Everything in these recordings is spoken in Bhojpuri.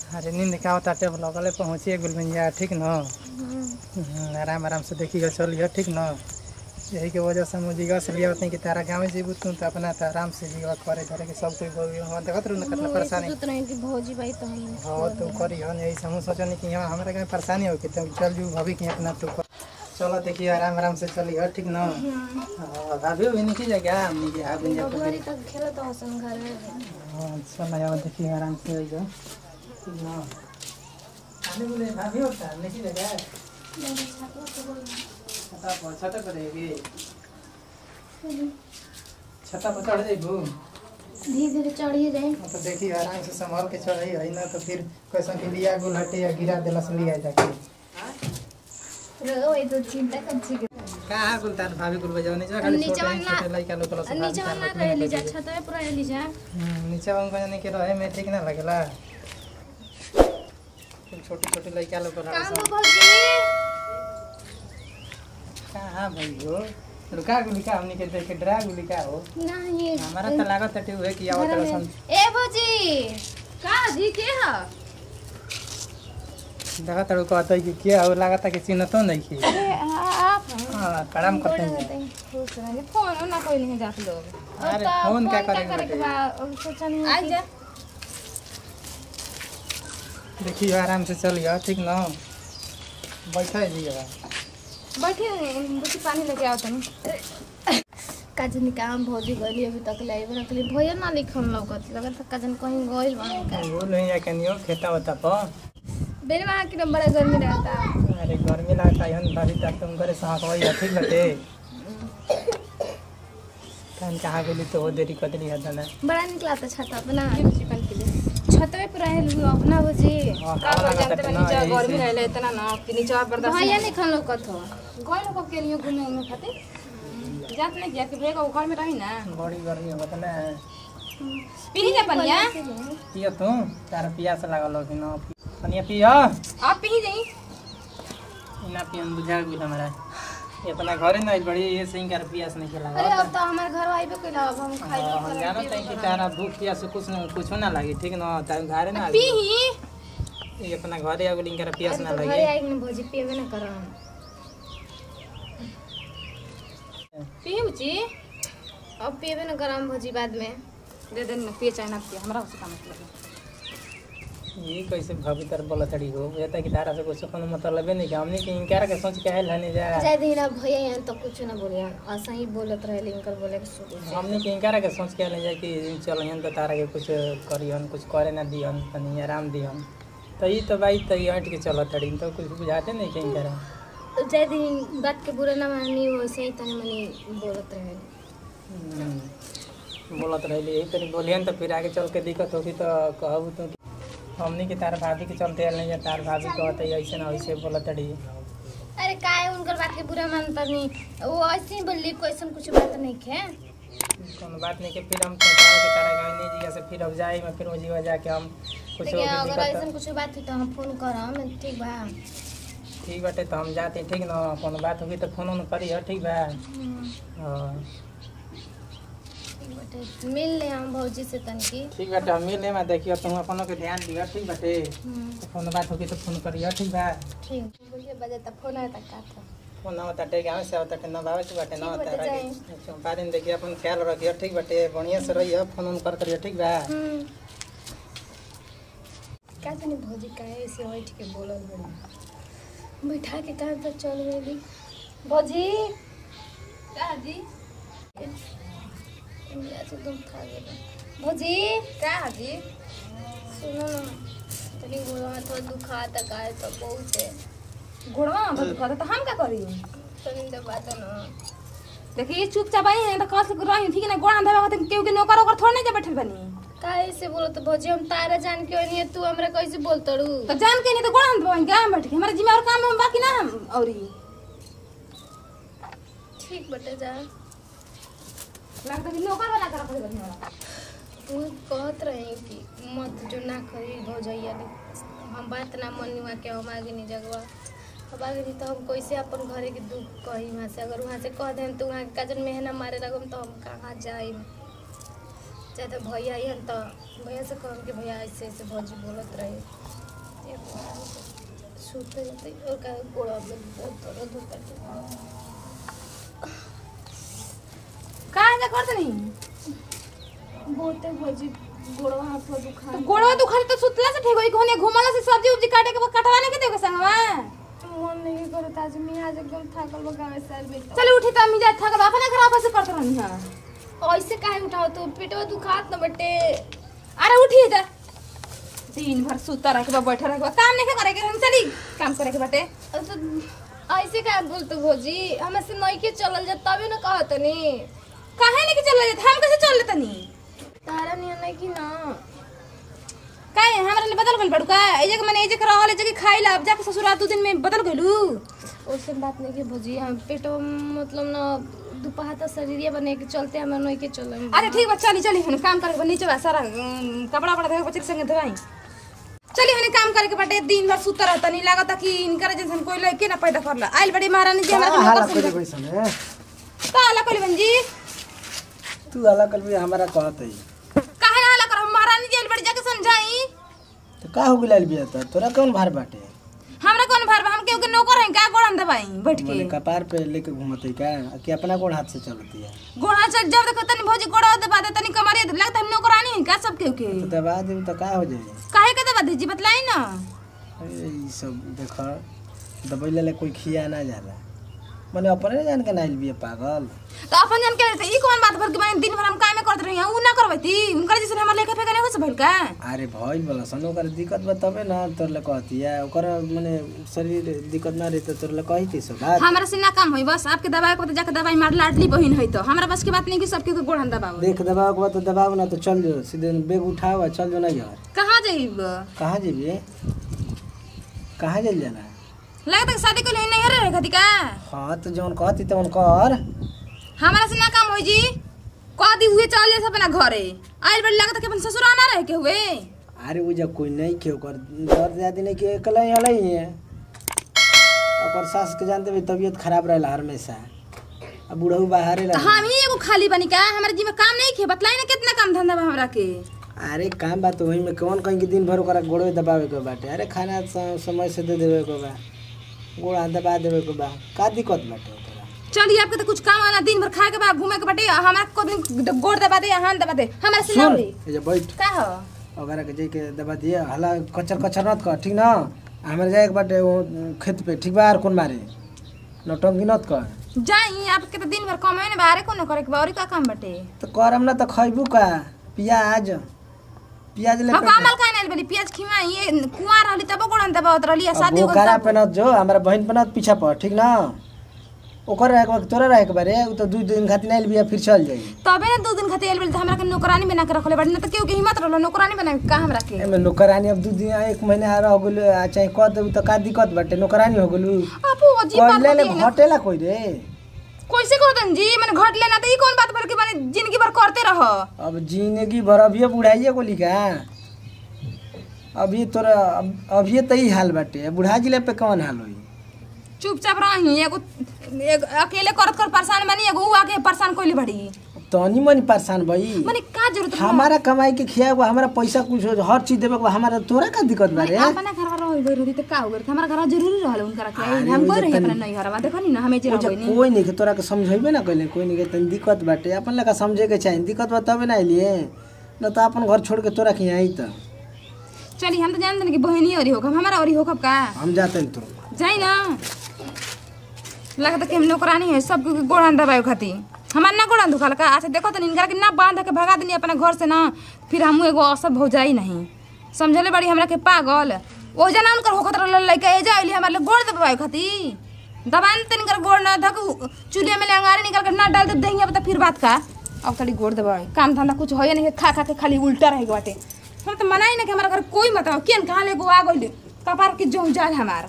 अरे नींद का होता टेबल लगले पहुँचिए गुलबिंजा ठीक न। आराम आराम से देखिएगा चलिए ठीक न। यही के वजह से मुझे से लिया होते कि तारा गाँव जीबू तुम तो अपना तो आराम से जीवा करे धरे के सब कोई देखत रहू ना कितना परेशानी भौजी भाई तो हाँ तू करी हन यही समूह सोचनी कि यहाँ हमारे कहीं परेशानी हो कि तुम चल जू भाभी के अपना तू चलो देखिए आराम आराम से चलिए ठीक न। भाभी भी नहीं जगह हमने कि आप खेलो तो हसन घर में चलो देखिए आराम से आने बोले भाभी होता नहीं जगह छत पर रहेगी छत पर चढ़ जाइबू धीरे धीरे चढ़िए जाए तो देखिए आराम से संभाल के चढ़ी है ना तो फिर कैसा कि लिया गुल हटे या गिरा देला से लिया जाके रो ये तो चिंता कर छी कहां गुलतान भाभी गुल बजाओ नहीं जा खाली छोटे लइका लोग क्लास नीचे ना रहली जा छत पे पूरा रहली जा नीचे उनको जाने के रहे में ठीक ना लगेला छोटे छोटे लइका लोग काम भौजी कहां भाई हो रुका गुलिका हमनी के देख के डरा गुलिका हो नहीं हमारा तो लागत है हुए कि आवत रसन ए भौजी का जी के ह देखा तड़ो कहता कि क्या हो लागत है कि चिन्ह तो नहीं की अरे आप हां प्रणाम करते हैं खुश रहिए फोन ना कोई नहीं जात लोग अरे फोन क्या करेंगे सोचनी आ जा देखिए आराम से चलिए ठीक ना बैठे जाइएगा बैठे बुची पानी लेके आओ तुम काजन काम भौजी गली अभी तक लाइव रखली भैया ना लिखन लगत लगत काजन कहीं गइल बा बोल नहीं है कनियो खेता होता पर बेरे वहां की बड़ा गर्मी रहता अरे गर्मी लगता है भाभी तक तुम करे साथ होई ठीक बटे कन कहां गेली तो वो देरी कदली है ना बड़ा निकला था छत अपना चिकन के लिए छत पे पूरा है अपना भौजी का जानते नीचे गर्मी रहले इतना ना कि नीचे बर्दाश्त भैया नहीं खान लोग तो गइल को के लिए घूमे में खाते जात नहीं किया कि बेगा घर में रही ना बड़ी गर्मी है बता ना पीनी जा पनिया पियो तू तार पियास लागल हो कि ना पनिया पियो आप पी जाई इना पियन बुझा गेल हमरा इतना घरे नहीं बड़ी ये सिंह कर पियास नहीं खेला अरे अब तो हमारे घर आइबे कइला अब हम खाई हम जानत है कि तारा भूख पियास कुछ ना लागी ठीक ना तार घरे ना पी ये अपना घरे आगो लिंकर पियास ना लागी घरे आई न भौजी पीबे ना करम पी बुची अब पीबे ना करम भौजी बाद में दे दे ना पिए चाहे ना पिए हमरा से काम मतलब ये कैसे भाभी तर बोला तड़ी हो कहता कि तारा से कुछ कोनो मतलब नहीं कि हमने कि इनकार के सोच के आइल हने जा जय दीना भैया यहां तो कुछ ना बोले ऐसा ही बोलत रहे इनकर बोले के शुरू से हमने कि इनकार के सोच के आइल जा कि चल यहां तो तारा के कुछ करियन कुछ करे ना दियन तनी आराम दियन तो ई तो भाई तो हट के चलत तड़ी तो कुछ बुझाते नहीं कि इनकार जय दिन बात के बुरा ना मानी वैसे ही तनी मनी बोलत रहे बोलत रहली यही तनी बोलियन तो फिर आगे चल के दिक्कत होगी तो कहबू तो हमनी के तार भाभी के चलते आइल नहीं तार भाभी कहते ऐसे ना वैसे बोलत रही अरे काहे उनकर बात के बुरा मानता नहीं वो ऐसे ही बोली क्वेश्चन कुछ बात नहीं है कोनो बात नहीं के फिर हम कहताओ कि तारा गइनी जी से फिर अब जाई मैं फिर ओजी जाके हम कुछ देखिए अगर ऐसा कुछ बात हुई तो हम फोन करम ठीक बा ठीक बाटे तो हम जाते ठीक ना कोनो बात होगी तो फोन करी ठीक बा हां मिल ले हम भौजी से तनकी ठीक बाटे हम मिल ले मैं देखियो तुम अपनो के ध्यान दियो ठीक बाटे तो फोन बात होगी तो फोन करियो ठीक बा ठीक बोलिए बजे त फोन है त का था फोन आवता टे गांव से आवता टे ना बाबा से बाटे ना आवता रे अच्छा बारिन देखिए अपन ख्याल रखियो ठीक बाटे बढ़िया से रहियो फोन कर करियो ठीक बा का तनी भौजी काहे ऐसे बैठ के बोलल बड़ी बैठा के कहां तक चल गई भौजी का जी एकदम खा गया भौजी का जी सुनो ना तनी गोड़ा में थोड़ा दुखाता काहे तो बहुत है गोड़वा में दुखाता तो हम का करी तनी तो बात ना देखिए चुपचाप आई है तो कल से रही ठीक है ना गोड़ा धवा के केहू के नौकर ओकर थोड़ नहीं जा बैठल बनी काहे से बोलो तो भौजी हम तारा जान के नहीं तू हमरा कैसे बोलतड़ू तो जान के नहीं तो गोड़ा धवा गांव बैठ के हमारे जिम्मे और काम में बाकी ना हम औरी ठीक बटे जा लगता है नौकर वाला कर रखले बनी वाला तू कहत रहे कि मत जो ना करी भौजैया हम बात ना मनुआ के हम आगे नहीं जगवा अब आगे नहीं तो हम कैसे अपन घरे के दुख कही वहाँ से अगर वहाँ से कह दें तो वहाँ काजन मेहना मारे लगम तो हम कहाँ जाए चाहे तो भैया आई हन तो भैया से कहम कि भैया ऐसे ऐसे भौजी बोलत रहे सूते जाते और का गोड़ा में बहुत दर्द होता है। का ऐसा करत नहीं बहुते भौजी गोड़वा हाथ में दुखा तो गोड़वा दुखा तो सुतला से ठीक होई कोने घुमला से सब्जी उब्जी काटे के कटवा नहीं के देगे संगवा मन नहीं करता आज मैं आज एकदम थाकल बगावे साल में चल उठी त हम जा थक अपने खराब से करत रहनी हां ऐसे काहे उठाओ तो पेटवा दुखात न बटे। अरे उठी जा दिन भर सुता रह के बैठा रह काम नहीं करे के हम चली काम करे के बाटे ऐसे काहे बोलते भौजी हमें से नहीं के चलल जा तबे न कहत नी काहे नहीं के चल जात हम कैसे चल लेतनी तारा नहीं नहीं कि ना काहे हमरा ने बदल गइल बड़ू का ए जगह माने ए जगह रहल ए जगह खाई ला अब जाके ससुराल 2 दिन में बदल गइलू ओसे बात नहीं के भौजी हम पेटवा मतलब ना दोपहर तक शरीरिया बने के चलते हम नहीं के चलम। अरे ठीक बा चली चली हम काम करे नीचे बा सारा कपड़ा बड़ा धोए बच्चे के संगे धोई चली हने काम करे के बाटे दिन भर सुत रहता नहीं लागत कि इनकर जैसन कोई लड़के ना पैदा करला आइल बड़ी महारानी जी हमरा हाला करे पैसा में का हाला कोली बंजी तू हाला कर भी हमारा कहत है काहे ना हाला कर हम महारानी जी आइल बड़ी जाके समझाई तो का हो गेल बिया त तोरा कौन भार बाटे हमरा कौन भार बा हम केहू के नौकर हैं का गोड़न दबाई बैठ के माने कपार पे लेके घूमत है का कि अपना कोन हाथ से चलती है गोड़ा चल जब देखो तनी भौजी गोड़ा दबा दे तनी कमरे लगता हम नौकरानी हैं का सब केहू के तो दबा दे तो का हो जाए काहे के दबा दीजिए बतलाई ना अरे ई सब देखो दबैले ले कोई खिया ना जाला माने अपने जान के नाइल बिया पागल तो अपन जान के ई कौन बात भर के माने दिन भर हम काम करत रही उ ना करबैती उनकर जैसे हमर लेके फेंका नहीं हो से भइल का अरे भइल बोला सनो कर दिक्कत बा तबे ना तोर ले कहती है ओकर माने शरीर दिक्कत ना रही तो तोर ले कही थी सब बात हमरा से ना काम होई बस आपके दवाई को तो जाके दवाई मार लाडली बहिन है तो हमरा बस की बात नहीं कि सबके को गोड़न दबाओ देख दबाव के बाद तो दबाव ना तो चल जो सीधे बैग उठाओ चल जो ना यार कहां जाइब कहाँ जेबे कहाँ जल जाना लगता है शादी को नहीं रहे खाती का हाँ तो जौन कहती तौन कर हमरा से ना काम होई जी कह दी हुए चले से अपना घरे आइल बड़ी लगता कि अपन ससुरा ना रहे के हुए अरे वो जब कोई नहीं के ओकर डर ज्यादा नहीं के अकेला ही हले ही है ओकर सास के जानते भी तबीयत खराब रहला हमेशा अब बूढ़ऊ बाहर तो रह हम ही एगो खाली बनी का हमारे जी में काम नहीं खे बतलाई ना कितना काम धंधा बा हमरा के अरे काम बात वही में कौन कहीं के दिन भर ओकरा गोड़े दबावे के बाटे अरे खाना समय से दे देवे के बा गोड़ा दबा देवे के बा का दिक्कत बाटे ओकरा चलिए आपके तो कुछ काम वाला दिन भर खाए के बाद घूमे के बाटे हमारा को दिन गोड़ दबा दे हाथ दबा दे हमारे से ना सुन होई ये जे बैठ का हो ओकरा के जे के दबा दिए हला कचर कचर मत कर ठीक ना हमारे जाए के बाटे वो खेत पे ठीक बा और कौन मारे नौटंकी मत कर जाई आपके तो दिन भर कमाए ने बाहरे को न करे के बा और का काम बाटे तो करम ना तो खइबू का प्याज प्याज ले हम कामल का नहीं बली प्याज खिमा ये कुआं रहली तब गोड़न दबावत रहली शादी हो ओकरा पे न जो हमरा बहन पे न पीछा पड़ ठीक ना ओकर रहे के तोरा रहे के बारे उ तो 2 दिन खातिर नहीं लिया फिर चल जाई तबे ना 2 दिन खातिर आइल बली त हमरा के नौकरानी बना के रखले बड़ी ना त केहू के हिम्मत रहलो नौकरानी बना के का हमरा के एमे नौकरानी अब 2 दिन 1 महीना रह गेल चाहे कह दे तो का दिक्कत बाटे नौकरानी हो गेलू आपो अजीब बात ले ले होती है घटेला कोई रे कैसे कहतन जी मैंने घट लेना त ई कौन बात भर के माने जिंदगी भर करते रह अब जिंदगी भर अभी बुढ़ाइए को लिखा अभी तोरा अभी तो ही हाल बाटे बुढ़ा जिले पे कौन हाल होई चुपचाप रही एगो अकेले करत कर परेशान बनी एगो आके परेशान कोइली बड़ी तनी मनी परेशान भई माने का जरूरत है हमारा कमाई के खिया हुआ हमारा पैसा कुछ हर चीज देवे को हमारा तोरा का दिक्कत बा रे अपना घर रह गई रही त का हो गई हमारा घर जरूरी रहल उनका के हम कोई रही अपना नहीं घरवा देखो नी ना हमें जे रह गई कोई नहीं के तोरा के समझेबे ना कइले कोई नहीं के तनी दिक्कत बाटे अपन लगा समझे के चाहिए दिक्कत बा तबे ना लिए न तो अपन घर छोड़ के तोरा के आई त चली हम तो जानते हैं कि बहनी और होगा हमारा और होगा का हम जाते हैं तुरंत जाई ना लगता कि हम नौकरानी है सब गोड़ा दबाए खाती हमार ना गोड़ा दुखल का अच्छा देखो तो इनका के ना बांध के भगा देनी अपना घर से ना फिर हम एगो असर हो जाई नहीं समझले बड़ी हमरा के पागल ओ जना उनकर होखत रहल लइका ए जाइली हमारे गोड़ दबाए खाती दबान तन कर गोड़ ना धक चूल्हे में अंगारे निकल कर ना डाल दे देंगे अब तो फिर बात का अब तड़ी गोड़ दबाए काम धंधा कुछ होए नहीं खा खा के खाली उल्टा रह बाटे हम तो मना ही ना कि हमारा घर कोई मत केन कहाँ ले गो आ गइल कपार के जो जाल हमार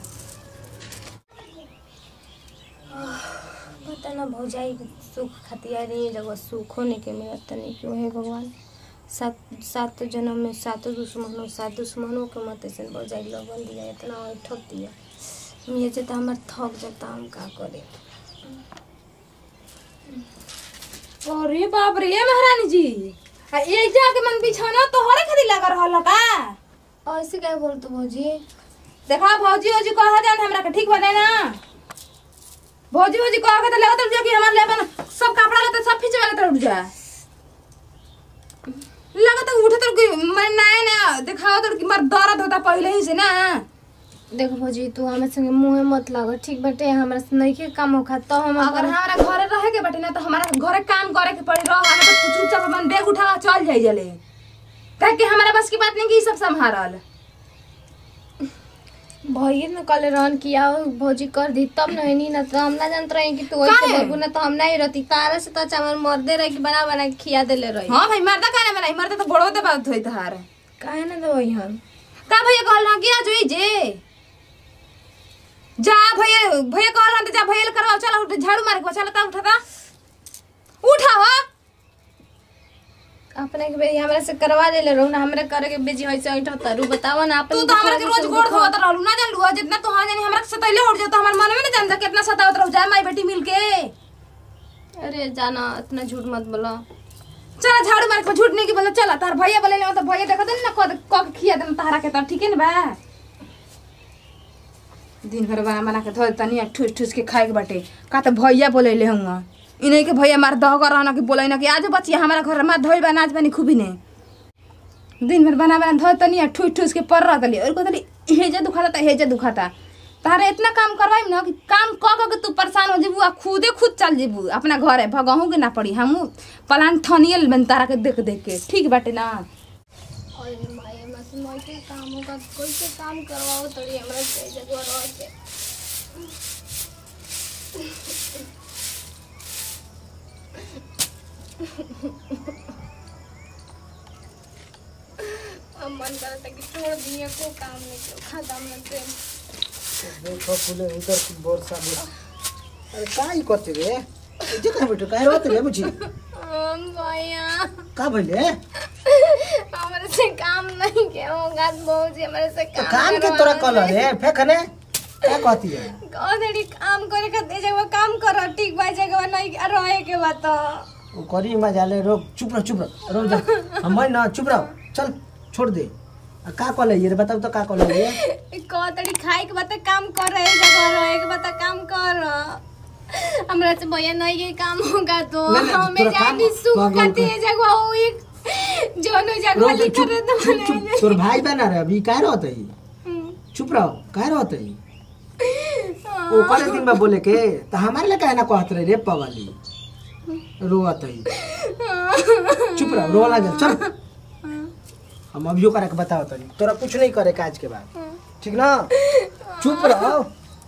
पता ना भौजाई सुख खतिया नहीं जब सुख होने के मिलत नहीं क्यों है भगवान सात जन्म में 7 दुश्मनों के मत ऐसे भौजाई लगन दिया इतना ठक दिया ये जता हमार थक जाता हम का करे अरे बाप रे महारानी जी आ ये जाके मन बिछाना तोहरे खातिर लगा रहल का। ऐसे क्या बोल तू भौजी? देखा भौजी ओजी कहा जान हमरा के ठीक बने ना। भौजी ओजी कहा के तो लगत जो कि हमार लेबन सब कपड़ा लता सब खिंचवा लेत उठ जा। लगत उठे तो मैं ना दिखाओ तो कि मार दर्द होता पहले ही से ना। देखो भौजी तू हमारे संगे मुंह मत लगा ठीक बाटे, हमरा से नहीं के काम होखा तो हम अगर हमारा घरे रहे के बाटे ना तो हमारा घरे काम करे के पड़ी रह हमें तो चुपचाप अपन बैग उठा चल जाई जले ताकि हमारा बस की बात नहीं कि सब संभालल। भैया ने कल रन किया भौजी कर दी तब नहीं ना तो हम ना जानत रहे कि तू ऐसे बोलबू ना तो हम नहीं रहती तारा से तो अच्छा हमर मर्दे रहे कि बना बना के खिया देले रही। हां भाई मर्दा काहे बनाई मर्दा तो बड़ो दे बात होई तहार काहे ना देबई हम का भैया कहल हां किया जोई जे जा भैया भैया कहल हां जा भैया करवा चला उठ झाड़ू मार के चला ता उठाता उठावा अपने के बेजी हमरा से करवा देले रहू ना हमरा करे के बेजी होइसे ऐठ तरू बतावा ना अपन तू तो हमरा के रोज गोड़ धोत रहलू ना जान लुआ जितना तो हां जानी हमरा के सतैले उठ जा तो हमर मन में ना जान जा कितना सतावत रह जाए माई बेटी मिलके। अरे जाना इतना झूठ मत बोलो चला झाड़ू मार के झूठ नहीं की बोला चला तार भैया बोले ना तो भैया देखत ना क खिया देन तारा के त ठीक है ना बा। दिन भर बना बना के धो तनी ठूस ठूस के खाए के बाटे का त भैया बोलेले हुआ इन्हीं के भैया मार दह कर रहना कि बोले ना कि आज बचिया हमारा घर में धोई बना आज बनी खूबी ने दिन भर बना बना धो तनी ठूस ठूस के पर रहतली और कहतली हेजे दुखाता त हेजे दुखाता तारे इतना काम करवाई ना कि काम क के तू परेशान हो जेबू आ खुद चल जेबू अपना घर है भगहू के ना पड़ी हमू प्लान ठनियल बन तारा के देख देख के ठीक बाटे ना। अरे भाई मत मोय के काम होगा कोई से काम करवाओ तड़ी हमरा से जगह रह के अब मन करता कि छोड़ दिए को काम नहीं क्यों खाता मैं से देखो फूले उधर बोर सा अरे काई करते रे जे कहां बैठो काहे रोते रे बुझी भैया का भइले हमारे से काम नहीं के होगा बहुत हमारे से तो काम के तोरा कल रे फेखने क्या कहती है कौन काम करे खातिर जगह काम करो ठीक बा जगह नहीं रहे के बात वो करी मजा ले रो चुप रहो रो जा हम ना चुप रहो चल छोड़ दे का कल है ये बताओ तो का कल है ये कौन खाए के बात काम कर रहे जगह रहे के बात काम कर हमरा से भैया नहीं ये काम होगा तो हमें जानी सुख करती है जगह हुई जोनो जगह लिख रहे तो तोर भाई बना रे अभी काहे रहत है चुप रहो काहे रहत है ओ कल दिन में बोले के तो हमारे लिए काहे ना कहत रहे रे पवाली रोवत है चुप रहो रो लगे चल हम अभियो करे के बताओ तनी तोरा कुछ नहीं करे काज के बाद ठीक ना चुप रहो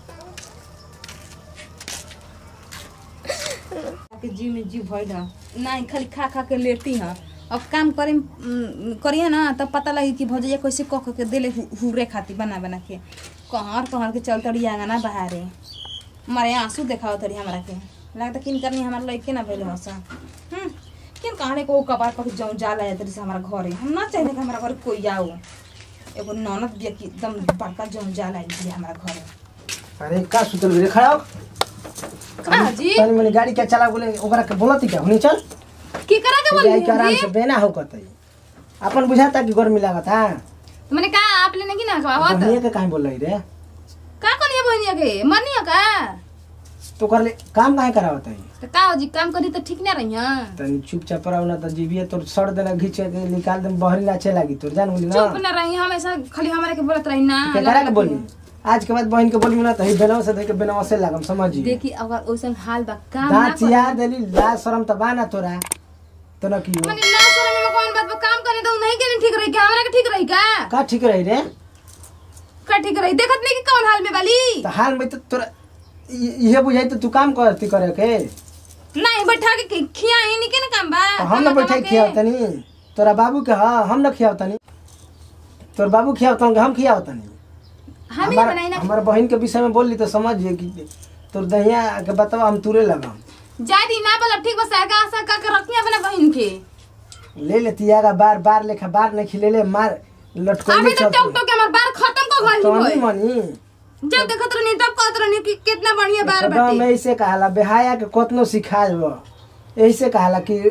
के जीव में जीव भइल नहीं खाली खा खा के लेती हां अब काम करिए ना तब पता लगी कि भौजैया कैसे कह के देले हुरे खाती बना बना के कहर के चल तड़ी आंगना बहारे मारे आंसू देखाओ तड़ी हमरा के लगता किन करनी हमार लइके ना भइल हसा किन कहानी को कबार पर जाऊं जाला है तरी से हमारा घरे हम ना चाहिए कि हमारा घर कोई आओ एगो ननद बिया की एकदम बड़का जाऊं जाला है हमारा घरे। अरे का सुतल रे खड़ा हो का जी तनी मने गाड़ी के चला बोले ओकरा के बोलती क्या हुनी चल की करा के बोल के आराम से बेना हो कतई अपन बुझाता कि गर्मी लागत हां मैंने कहा आप लेने की ना कहत बहनिया के काहे बोल रही रे का कोनी बहनिया के मनिया का तो कर ले काम काहे करावत है तो का जी काम करी तो ठीक ना रही हां तनी चुपचाप रहो ना तो जीविए तोर सड़ देना घिचे के निकाल दे बहरी नाचे लागी तोर जान बोली ना चुप ना रही हमेशा खाली हमारे के बोलत रही ना के करा के बोली आज के बाद बहन के बोली ना तो ही बेनाव से देख के बेनाव से लागम समझी देखी अगर ओसन हाल बा काम ना दांत यार देली ला शरम त बाना तोरा तो न कियो मने ना शरम में कौन बात बा काम करे तो नहीं करे ठीक रही क्या हमरा के ठीक रही का ठीक रही रे का ठीक रही देखत नहीं कि कौन हाल में वाली तो हाल में तो तोरा ये बुझाई तो तू काम करती करे के नहीं बैठा के खिया ही नहीं के ना काम बा तो हम न बैठा खियाव तनी तोरा बाबू के हां हम न खियाव तनी तोर बाबू खियाव तन हम खियाव तनी हम ही बनाई ना हमार बहन के विषय में बोलली तो समझिए कि तोर दहिया के बताओ हम तुरे लगाम जादी ना बोला ठीक बस आगा सा का के रखिया अपना बहन के ले लेतियागा बार लेखा बार नहीं खिले ले मार लटकोई अभी तो टक टक हमार बार खत्म को गइल तो होय मनी जब देखत रहनी तब कहत रहनी कि कितना बढ़िया बार एकदम बाटे ऐसे कहला बेहाया के कोतनो सिखाएब ऐसे कहला कि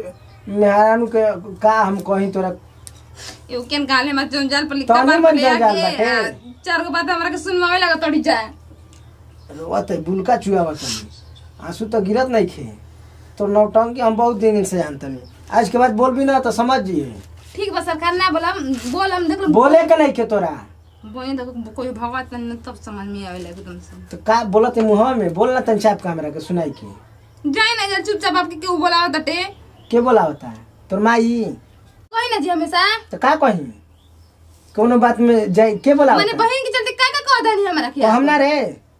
मेहरानू के का हम कहीं तोरा एगो केन गाले में जंजाल पर लिखा तनी बात मन ले जंजाल आके बाटे। चार गो बात हमरा के सुनवावे लगा तड़ी जाए। रोत है बुलका चुआवा तनी आंसू तो गिरत नहीं खे। तो नौटंकी हम बहुत दिन से जानतनी, आज के बाद बोल भी ना तो समझ जिए। ठीक बा सरकार ना बोल हम देख लो बोले के नहीं के तोरा बोए देखो कोई भगवत नहीं तब समझ में आवे एकदम से। तो का बोलत है मुंह में बोलना तन चाप कैमरा के सुनाई के जाए ना जरा चुपचाप आपके क्यों बोलावत तटे के बोला होता है तोर माई कोई ना जी हमेशा तो का कही कोनो बात में जाए के बोला माने होता है? बहन के चलते का कह दनी हमरा तो के हम ना रे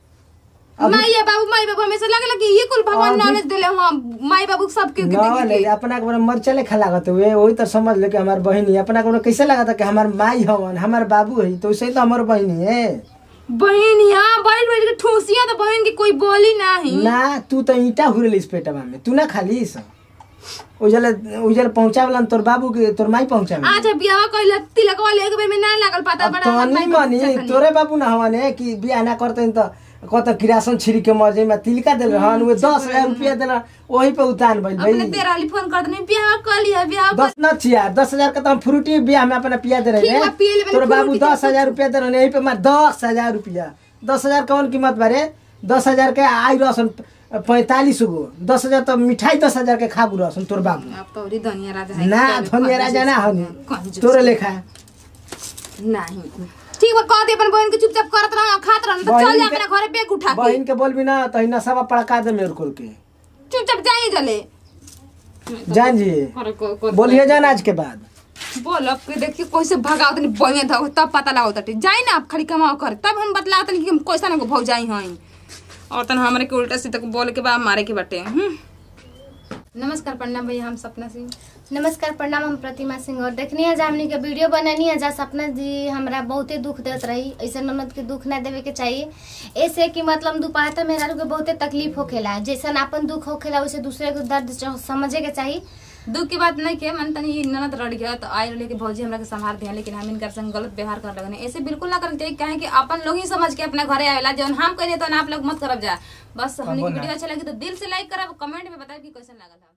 माई बाबू हमेशा लगे कि ये कुल भगवान नॉलेज देले हम माई बाबू सबके ना ले अपना के मर चले खा लागत हुए वही तो समझ ले कि हमार बहन है। अपना को कैसे लगा था कि हमार माई हवन हमार बाबू है तो वैसे तो हमार बहन है। बहन यहाँ बैठ बैठ के ठूसिया तो बहन की कोई बोली नहीं ना तू तो ईटा हुरेलिस पेटवा में तू ना खालीस उजल पहुंचावलन तोर बाबू के तोर माई पहुंचावे। आज बियाह कइला तिलक वाले एक बेर में ना लागल पता बड़ा तनी मनी तोरे बाबू ना हवन कि बियाह ना करते तो कत किरासन छिड़ी के मर जाई में तिलका देल रहन वे 10,000 रुपया देल वही पे उतान भइल भाई। अपने तेरा वाली फोन कर दनी बियाह कर लिया बियाह 10 न छिया 10,000 का तो हम फ्रूटी बियाह में अपना पिया दे रहे ठीक बा, पिए लेबे तोर बाबू फ्रूटी 10,000 रुपया दे रहे यही पे मार 10,000 रुपया 10,000 कौन कीमत बारे 10,000 के आई रसन 45 गो 10,000 तो मिठाई 10,000 के खाबू रसन तोर बाबू अब तो री दुनिया राजा है ना धनिया राजा ना हनी तोरे लेखा नहीं ठीक बा कह दे अपन बहन के चुपचाप करत रह खात रह तो चल जा अपना घरे बैग उठा के बहन के बोलबी ना तो हिना सब पड़का दे मेरे कोल के चुपचाप जाई जले जान जी बोलिए जान आज के बाद बोल अब के देखिए कैसे भगाओ तनी बहन था तब पता लागो तटे जाई ना आप खाली कमाओ कर तब हम बतलाओ तनी कि हम कैसा ना भौ जाई हई और तन हमरे के उल्टा सीधा बोल के बा मारे के बाटे। नमस्कार प्रणाम भैया हम सपना सिंह। नमस्कार प्रणाम हम प्रतिमा सिंह। और देखनी है हमनी के वीडियो बननी है जा सपना जी हमरा बहुते दुख देत रही ऐसे ननद के दुख ना देवे के चाहिए। ऐसे कि मतलब दुपाहर मेहरारू के बहुते तकलीफ होखेला जैसन अपन दुख होखेला वैसे दूसरे के दर्द समझे के चाहिए। दुख की बात नहीं के मन तनी ननद रड़ गया तो आई रहे कि भौजी हमरा के संभाल दिया लेकिन हम इनकर संग गलत व्यवहार कर लगने ऐसे बिल्कुल ना करना चाहिए। काहे कि अपन लोग ही समझ के अपना घरे आवेला जौन हम करिए तो आप लोग मत करब जा। बस हमनी की वीडियो अच्छा लगी तो दिल से लाइक करब कमेंट में बताइए कि कैसन लागल।